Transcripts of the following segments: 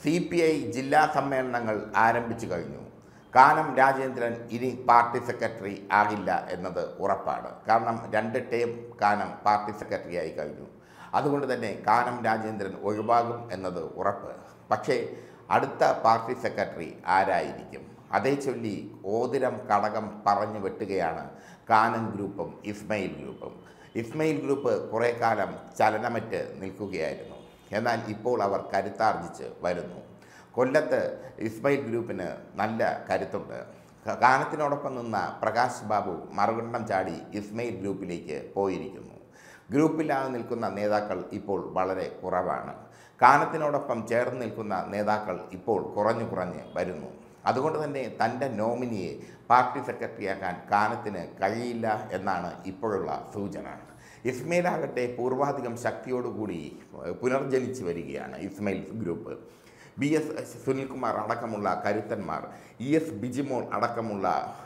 CPI ജില്ലാ സമ്മേളനങ്ങൾ ആരംഭിച്ചു കഴിഞ്ഞു. കാനം രാജേന്ദ്രൻ ഇനി പാർട്ടി സെക്രട്ടറി ആകില്ല എന്നത് ഉറപ്പാണ്. കാരണം 2 ടേം കാനം പാർട്ടി സെക്രട്ടറി ആയി കഴിഞ്ഞു. അതുകൊണ്ട് തന്നെ കാനം രാജേന്ദ്രൻ ഒഴിവാകും എന്നത് ഉറപ്പ്. പക്ഷേ അടുത്ത പാർട്ടി സെക്രട്ടറി ആരായിരിക്കും? അതേ ചൊല്ലി ഓതിരം കടകം പറഞ്ഞു വെട്ടുകയാണ് കാനം ഗ്രൂപ്പും ഇസ്മയിൽ ഗ്രൂപ്പും. ഇസ്മയിൽ ഗ്രൂപ്പ് കുറേ കാലം ചലനമറ്റ് നിൽക്കുകയായിരുന്നു. എന്നാൽ ഇപ്പോൾ അവർ കരുത്താർജിച്ച് വരുന്നു. കൊല്ലത്ത് ഇസ്മയിൽ ഗ്രൂപ്പിന് നല്ല കരുത്തുണ്ട്. കാനത്തിനോടൊപ്പം നിന്ന പ്രകാശ് ബാബു മറുകണ്ഠം ചാടി ഇസ്മയിൽ ഗ്രൂപ്പിലേക്ക് പോയിരിക്കുന്നു. ഗ്രൂപ്പിലാതെ നിൽക്കുന്ന നേതാക്കൾ ഇപ്പോൾ വളരെ കുറവാണ്. കാനത്തിനോടൊപ്പം ചേർന്ന് നിൽക്കുന്ന നേതാക്കൾ ഇപ്പോൾ കുറഞ്ഞു വരുന്നു. അതുകൊണ്ട് തന്നെ തൻ്റെ നോമിനിയെ പാർട്ടി സെക്രട്ടറിയാക്കാൻ കാനത്തിന് കഴിയില്ല എന്നാണ് ഇപ്പോഴുള്ള സൂചന. ഇസ്മയിലാകട്ടെ പൂർവാധികം ശക്തിയോടുകൂടി പുനർജനിച്ചു വരികയാണ്. ഇസ്മയിൽ ഗ്രൂപ്പ് BS സുനിൽകുമാർ അടക്കമുള്ള കരുത്തന്മാർ, ES ബിജിമോൾ അടക്കമുള്ള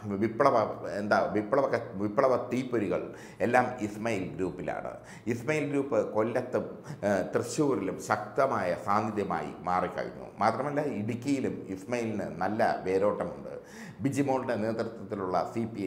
വിപ്ലവ തീപ്പൊരികൾ എല്ലാം ഇസ്മയിൽ ഗ്രൂപ്പിലാണ്. ഇസ്മയിൽ ഗ്രൂപ്പ് കൊല്ലത്തും തൃശ്ശൂരിലും ശക്തമായ സാന്നിധ്യമായി മാറിക്കഴിഞ്ഞു. മാത്രമല്ല ഇടുക്കിയിലും ഇസ്മയിലിന് നല്ല വേരോട്ടമുണ്ട്. ബിജിമോളുടെ നേതൃത്വത്തിലുള്ള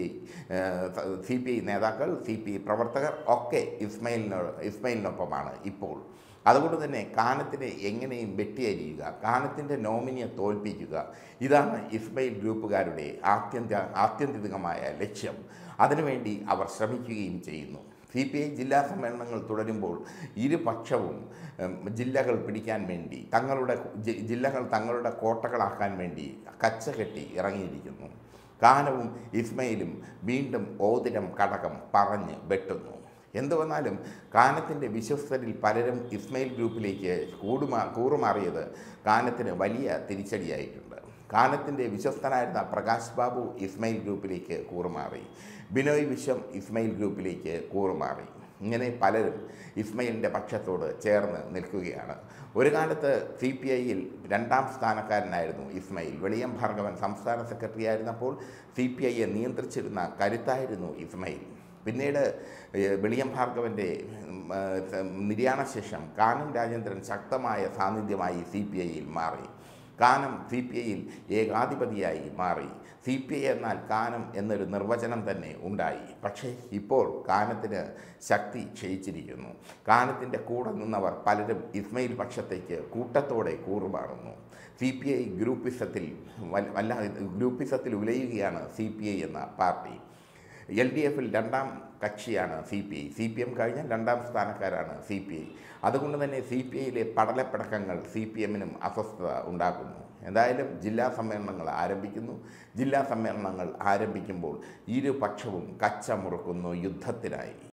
CPI നേതാക്കൾ, CPI പ്രവർത്തകർ ഒക്കെ ഇസ്മയിലിനൊപ്പമാണ് ഇപ്പോൾ. അതുകൊണ്ട് തന്നെ കാനത്തിനെ എങ്ങനെയും വെട്ടിയരിയുക, കാനത്തിൻ്റെ നോമിനിയെ തോൽപ്പിക്കുക, ഇതാണ് ഇസ്മയിൽ ഗ്രൂപ്പുകാരുടെ ആത്യന്തികമായ ലക്ഷ്യം. അതിനുവേണ്ടി അവർ ശ്രമിക്കുകയും ചെയ്യുന്നു. CPI ജില്ലാ സമ്മേളനങ്ങൾ തുടരുമ്പോൾ ഇരുപക്ഷവും ജില്ലകൾ പിടിക്കാൻ വേണ്ടി ജില്ലകൾ തങ്ങളുടെ കോട്ടകളാക്കാൻ വേണ്ടി കച്ചകെട്ടി ഇറങ്ങിയിരിക്കുന്നു. കാനവും ഇസ്മയിലും വീണ്ടും ഓതിരം കടകം പറഞ്ഞ് വെട്ടുന്നു. എന്തു വന്നാലും കാനത്തിൻ്റെ വിശ്വസ്തരിൽ പലരും ഇസ്മയിൽ ഗ്രൂപ്പിലേക്ക് കൂറുമാറിയത് കാനത്തിന് വലിയ തിരിച്ചടിയായിട്ടുണ്ട്. കാനത്തിൻ്റെ വിശ്വസ്തനായിരുന്ന പ്രകാശ് ബാബു ഇസ്മയിൽ ഗ്രൂപ്പിലേക്ക് കൂറുമാറി. ബിനോയ് വിശ്വം ഇസ്മയിൽ ഗ്രൂപ്പിലേക്ക് കൂറുമാറി. ഇങ്ങനെ പലരും ഇസ്മയിലിൻ്റെ പക്ഷത്തോട് ചേർന്ന് നിൽക്കുകയാണ്. ഒരു കാലത്ത് CPIയിൽ 2ാം സ്ഥാനക്കാരനായിരുന്നു ഇസ്മയിൽ. വെളിയം ഭാർഗവൻ സംസ്ഥാന സെക്രട്ടറി ആയിരുന്നപ്പോൾ CPIയെ നിയന്ത്രിച്ചിരുന്ന കരുത്തായിരുന്നു ഇസ്മയിൽ. പിന്നീട് വെളിയം ഭാർഗവൻ്റെ നിര്യാണശേഷം കാനം രാജേന്ദ്രൻ ശക്തമായ സാന്നിധ്യമായി CPIയിൽ മാറി. കാനം CPIയിൽ ഏകാധിപതിയായി മാറി. CPI എന്നാൽ കാനം എന്നൊരു നിർവചനം തന്നെ ഉണ്ടായി. പക്ഷേ ഇപ്പോൾ കാനത്തിന് ശക്തി ക്ഷയിച്ചിരിക്കുന്നു. കാനത്തിൻ്റെ കൂടെ നിന്നവർ പലരും ഇസ്മയിൽ പക്ഷത്തേക്ക് കൂട്ടത്തോടെ കൂറുമാറുന്നു. CPI ഗ്രൂപ്പിസത്തിൽ ഉലയുകയാണ് CPI എന്ന പാർട്ടി. LDFിൽ 2ാം കക്ഷിയാണ് CPI. CPM കഴിഞ്ഞാൽ 2ാം സ്ഥാനക്കാരാണ് CPI. അതുകൊണ്ട് തന്നെ CPIയിലെ പടലപ്പിടക്കങ്ങൾ CPMനും അസ്വസ്ഥത ഉണ്ടാക്കുന്നു. എന്തായാലും ജില്ലാ സമ്മേളനങ്ങൾ ആരംഭിക്കുന്നു. ജില്ലാ സമ്മേളനങ്ങൾ ആരംഭിക്കുമ്പോൾ ഇരുപക്ഷവും കച്ച മുറുക്കുന്നു യുദ്ധത്തിനായി.